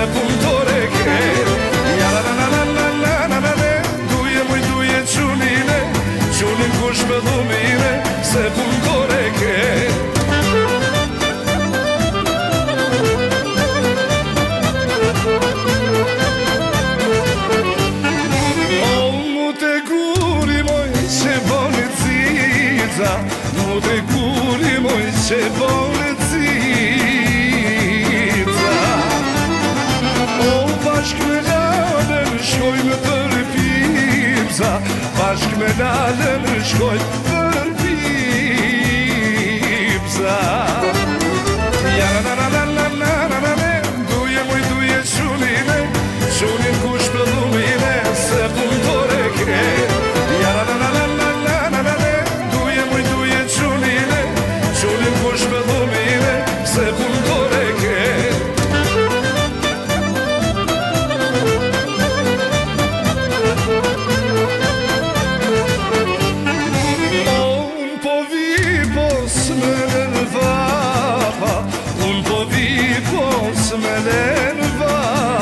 puntore che ya la la la la la la la la duje moj duje čunine čunin kuš belumine se puntore che nu te guri moj ce bolnița O bashk me nalën shkoj me për pipza Bashk me nalën shkoj për pipza Ja la la la la la la la la Duje moj duje shunine Shunin kush pëllumine Se puntore ke Ja la la la la se puntore che un po' vivo se me ne va un po' vivo se me ne va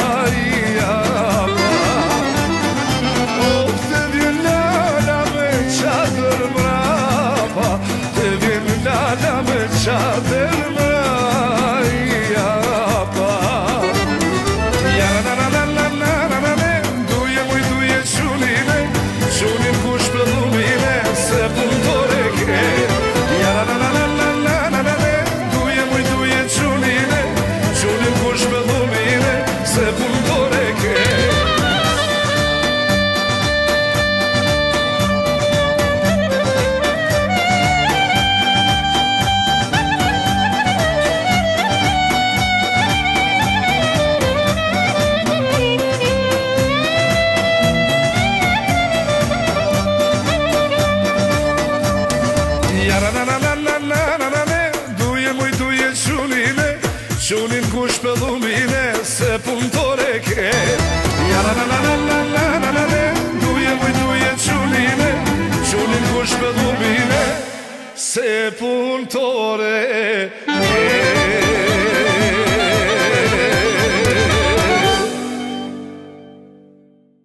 te viene la mecha del brava te viene la mecha del Shunin kush pëllumine se puntore ke Ja la la la la la la la la la Duje moj duje čunine Shunin kush pëllumine se puntore